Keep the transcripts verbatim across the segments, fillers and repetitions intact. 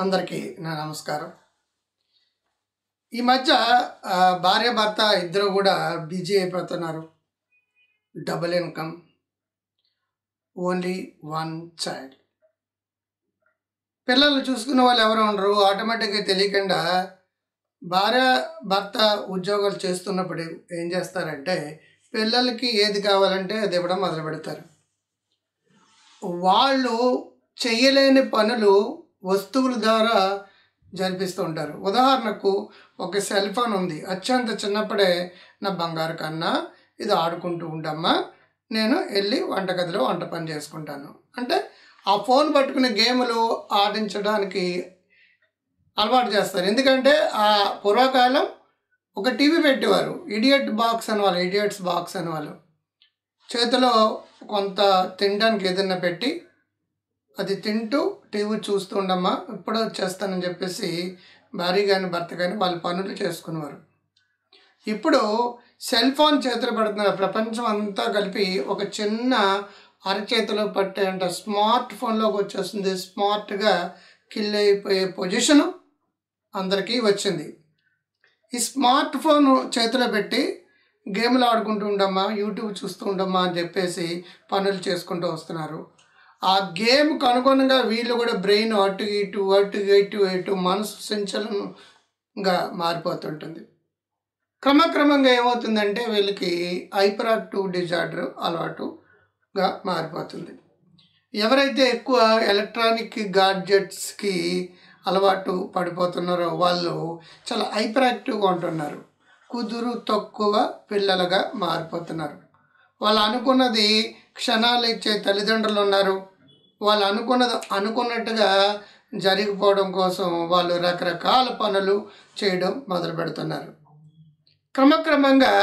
అందరికీ నా నమస్కారం. ఈ మధ్య భార్య భర్త ఇద్దరు కూడా బిజీ అయిపోతున్నారు. Double income, only one child. పిల్లలు చూసుకునే వాళ్ళు ఎవరు ఉండరు. ఆటోమేటిక్గా తెలియకుండా భార్య భర్త ఉద్యోగాలు చేస్తున్నప్పుడు ఏం చేస్తారంటే పిల్లలకి ఏది కావాలంటే అది ఇవ్వడం మొదలు పెడతారు. వాళ్ళు చేయలేని పనులు వస్తువుల ద్వారా జరిపిస్తూ ఉంటారు. ఉదాహరణకు ఒక సెల్ ఫోన్ ఉంది. అత్యంత చిన్నప్పుడే నా బంగారు కన్నా ఇది ఆడుకుంటూ ఉండమ్మా, నేను వెళ్ళి వంటగదిలో వంట పని చేసుకుంటాను అంటే ఆ ఫోన్ పట్టుకునే గేములు ఆడించడానికి అలవాటు చేస్తారు. ఎందుకంటే ఆ పూర్వకాలం ఒక టీవీ పెట్టేవారు, ఇడియట్ బాక్స్ అని వాళ్ళు ఇడియట్స్ బాక్స్ అని వాళ్ళు చేతిలో కొంత తినడానికి ఏదైనా పెట్టి అది తింటూ టీవీ చూస్తూ ఉండమ్మా, ఇప్పుడే వచ్చేస్తానని చెప్పేసి భార్య కానీ భర్త కానీ వాళ్ళ పనులు చేసుకునేవారు. ఇప్పుడు సెల్ ఫోన్ చేతులు పెడుతున్నారు. ప్రపంచం అంతా కలిపి ఒక చిన్న అరచేతిలో పట్టే అంటే స్మార్ట్ ఫోన్లోకి వచ్చేస్తుంది. స్మార్ట్గా కిల్ అయిపోయే పొజిషను అందరికీ వచ్చింది. ఈ స్మార్ట్ ఫోన్ చేతిలో పెట్టి గేమ్లు ఆడుకుంటూ ఉండమ్మా, యూట్యూబ్ చూస్తూ ఉండమ్మా అని చెప్పేసి పనులు చేసుకుంటూ వస్తున్నారు. ఆ గేమ్కి అనుగుణంగా వీళ్ళు కూడా బ్రెయిన్ అటు ఇటు అటు ఇటు ఇటు మనసు సంచలనంగా మారిపోతుంటుంది. క్రమక్రమంగా ఏమవుతుందంటే వీళ్ళకి హైపర్ యాక్టివ్ డిజార్డర్ అలవాటుగా మారిపోతుంది. ఎవరైతే ఎక్కువ ఎలక్ట్రానిక్ గాడ్జెట్స్కి అలవాటు పడిపోతున్నారో వాళ్ళు చాలా హైపర్ యాక్టివ్గా ఉంటున్నారు. కుదురు తక్కువ పిల్లలుగా మారిపోతున్నారు. వాళ్ళు అనుకున్నది క్షణాలు ఇచ్చే తల్లిదండ్రులు ఉన్నారు. వాళ్ళు అనుకున్నది అనుకున్నట్టుగా జరిగిపోవడం కోసం వాళ్ళు రకరకాల పనులు చేయడం మొదలు పెడుతున్నారు. క్రమక్రమంగా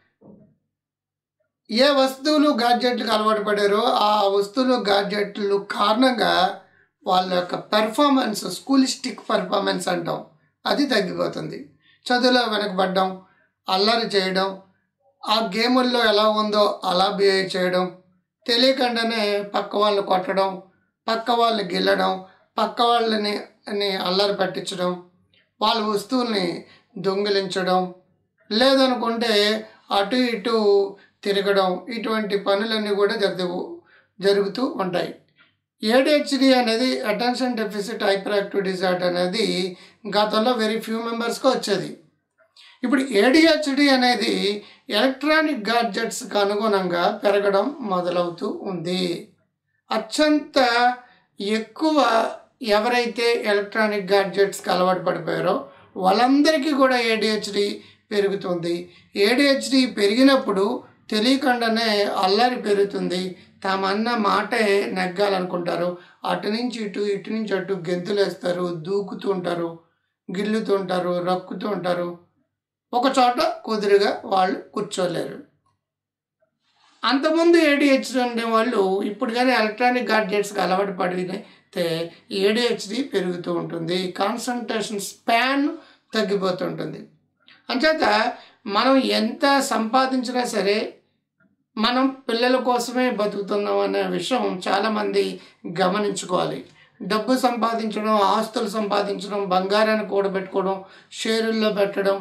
ఏ వస్తువులు గాడ్జెట్లకు అలవాటు పడారో ఆ వస్తువులు గాడ్జెట్లు కారణంగా వాళ్ళ యొక్క పెర్ఫార్మెన్స్, స్కూలిస్టిక్ పెర్ఫార్మెన్స్ అంటాం, అది తగ్గిపోతుంది. చదువులో వెనకబడ్డం, అల్లరి చేయడం, ఆ గేముల్లో ఎలా ఉందో అలా బిహేవ్ చేయడం, తెలియకుండానే పక్క వాళ్ళని కొట్టడం, పక్క వాళ్ళని గిల్లడం, పక్క వాళ్ళని అల్లరి పట్టించడం, వాళ్ళ వస్తువుల్ని దొంగిలించడం, లేదనుకుంటే అటు ఇటు తిరగడం, ఇటువంటి పనులన్నీ కూడా జరుగు జరుగుతూ ఉంటాయి. ఏడిహెచ్డి అనేది attention deficit hyper active disorder అనేది గతంలో వెరీ ఫ్యూ మెంబర్స్కి వచ్చేది. ఇప్పుడు ఏడిహెచ్డి అనేది ఎలక్ట్రానిక్ గాడ్జెట్స్కి అనుగుణంగా పెరగడం మొదలవుతూ ఉంది. అత్యంత ఎక్కువ ఎవరైతే ఎలక్ట్రానిక్ గాడ్జెట్స్కి అలవాటు పడిపోయారో వాళ్ళందరికీ కూడా ఏడిహెచ్డి పెరుగుతుంది. ఏడిహెచ్డి పెరిగినప్పుడు తెలియకుండానే అల్లరి పెరుగుతుంది. తామన్న మాటే నెగ్గాలనుకుంటారు. అటు నుంచి ఇటు ఇటు నుంచి అటు గెంతులు వేస్తారు, దూకుతూ ఉంటారు, గిల్లుతూ ఉంటారు, రక్కుతూ ఉంటారు. ఒక చోట కుదురుగా వాళ్ళు కూర్చోలేరు. అంతకుముందు ఏడిహెచ్డి ఉండే వాళ్ళు ఇప్పుడు కానీ ఎలక్ట్రానిక్ గాడ్జెట్స్కి అలవాటు పడితే ఏడిహెచ్డి పెరుగుతూ ఉంటుంది. కాన్సన్ట్రేషన్ స్పాన్ తగ్గిపోతుంటుంది. అంచేత మనం ఎంత సంపాదించినా సరే మనం పిల్లల కోసమే బతుకుతున్నాం అనే విషయం చాలామంది గమనించుకోవాలి. డబ్బు సంపాదించడం, ఆస్తులు సంపాదించడం, బంగారాన్ని కూడబెట్టుకోవడం, షేరుల్లో పెట్టడం,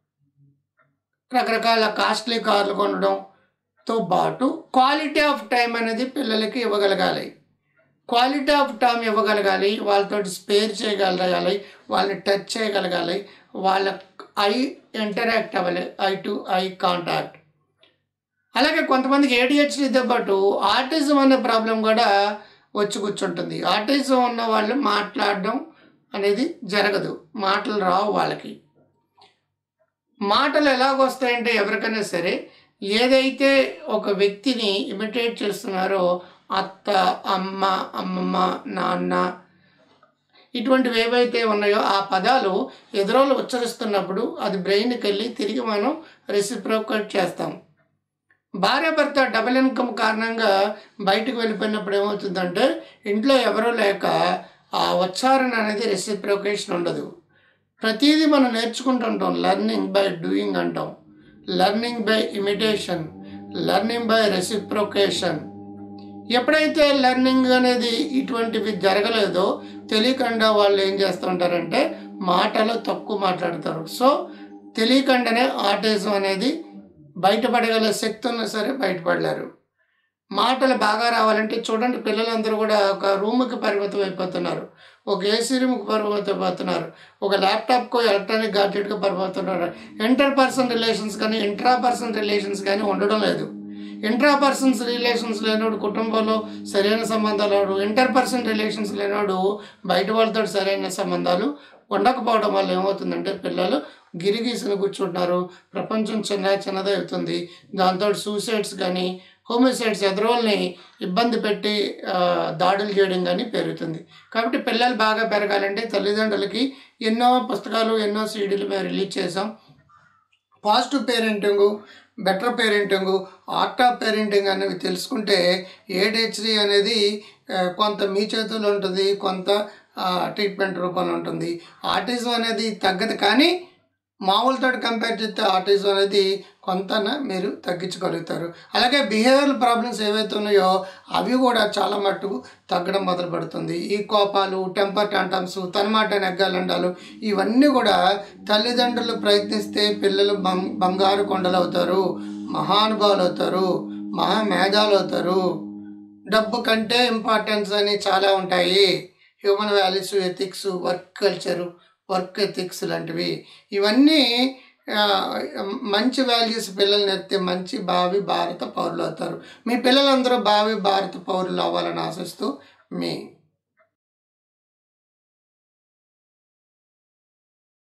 రకరకాల కాస్ట్లీ కార్లు కొనడంతో పాటు క్వాలిటీ ఆఫ్ టైం అనేది పిల్లలకి ఇవ్వగలగాలి. క్వాలిటీ ఆఫ్ టైం ఇవ్వగలగాలి, వాళ్ళతో స్పేర్ చేయగలగాలి, వాళ్ళని టచ్ చేయగలగాలి, వాళ్ళ ఐ ఇంటరాక్ట్ అవ్వాలి, ఐ టు ఐ కాంటాక్ట్. అలాగే కొంతమందికి ఏడిహెచ్డితో పాటు ఆటిజం అనే ప్రాబ్లం కూడా వచ్చి కూర్చుంటుంది. ఆటిజం ఉన్న వాళ్ళు మాట్లాడడం అనేది జరగదు, మాటలు రావు వాళ్ళకి. మాటలు ఎలాగొస్తాయంటే ఎవరికైనా సరే ఏదైతే ఒక వ్యక్తిని ఇమిటేట్ చేస్తున్నారో అత్త, అమ్మ, అమ్మమ్మ, నాన్న ఇటువంటివి ఏవైతే ఉన్నాయో ఆ పదాలు ఎదురోళ్ళు ఉచ్చరిస్తున్నప్పుడు అది బ్రెయిన్కి వెళ్ళి తిరిగి మనం రెసిప్రోకేట్ చేస్తాం. భార్య భర్త డబుల్ ఇన్కమ్ కారణంగా బయటకు వెళ్ళిపోయినప్పుడు ఏమవుతుందంటే ఇంట్లో ఎవరూ లేక ఆ ఉచ్చారణ అనేది రెసిప్రోకేషన్ ఉండదు. ప్రతిదీ మనం నేర్చుకుంటుంటాం. లెర్నింగ్ బై డూయింగ్ అంటాం, learning by imitation, learning by reciprocation. ఎప్పుడైతే లెర్నింగ్ అనేది ఇటువంటివి జరగలేదో తెలియకుండా వాళ్ళు ఏం చేస్తూ ఉంటారంటే మాటలు తక్కువ మాట్లాడతారు. సో తెలియకుండానే ఆటిజం అనేది బయటపడగల శక్తి ఉన్నా సరే బయటపడలేరు. మాటలు బాగా రావాలంటే చూడండి, పిల్లలందరూ కూడా ఒక రూమ్కి పరిమితం అయిపోతున్నారు, ఒక ఏసీ రూమ్కి పరిమితం అయిపోతున్నారు, ఒక ల్యాప్టాప్కు ఎలక్ట్రానిక్ గాడ్జెట్కి పరిమితున్నారు. ఇంటర్ పర్సన్ రిలేషన్స్ కానీ ఇంట్రా పర్సన్ రిలేషన్స్ కానీ ఉండడం లేదు. ఇంట్రా పర్సన్స్ రిలేషన్స్ లేనోడు కుటుంబంలో సరైన సంబంధాలు లేడు, ఇంటర్ పర్సన్ రిలేషన్స్ లేనోడు బయట వాళ్ళతో సరైన సంబంధాలు ఉండకపోవడం వల్ల ఏమవుతుందంటే పిల్లలు గిరిగీసుని కూర్చుంటున్నారు, ప్రపంచం చిన్న చిన్నదే అవుతుంది. దాంతో సూసైడ్స్ కానీ హోమిసైడ్స్ ఎదురోల్ని ఇబ్బంది పెట్టి దాడులు చేయడం కానీ పెరుగుతుంది. కాబట్టి పిల్లలు బాగా పెరగాలంటే తల్లిదండ్రులకి ఎన్నో పుస్తకాలు ఎన్నో సీడీలు మేము రిలీజ్ చేసాం. Positive parenting, better parenting, art of parenting అనేవి తెలుసుకుంటే ఏడిహెచ్డి అనేది కొంత మీ చేతుల్లో ఉంటుంది, కొంత ట్రీట్మెంట్ రూపంలో ఉంటుంది. ఆటిజం అనేది తగ్గదు, కానీ మామూలుతో కంపేర్ చేస్తే ఆటిజం అనేది కొంత మీరు తగ్గించగలుగుతారు. అలాగే బిహేవియరల్ ప్రాబ్లమ్స్ ఏవైతే ఉన్నాయో అవి కూడా చాలా మట్టుకు తగ్గడం మొదలు పడుతుంది. ఈ కోపాలు, టెంపర్ టాంటమ్స్, తనమాట నెగ్గాలండాలు ఇవన్నీ కూడా తల్లిదండ్రులు ప్రయత్నిస్తే పిల్లలు బం బంగారు కొండలు అవుతారు, మహానుభావులు అవుతారు, మహామేధాలు అవుతారు. డబ్బు కంటే ఇంపార్టెన్స్ అని చాలా ఉంటాయి. Human values, ethics, work culture, work ethics లాంటివి ఇవన్నీ మంచి వాల్యూస్ పిల్లలు నేర్పితే మంచి భావి భారత పౌరులు అవుతారు. మీ పిల్లలందరూ భావి భారత పౌరులు అవ్వాలని ఆశిస్తూ మీ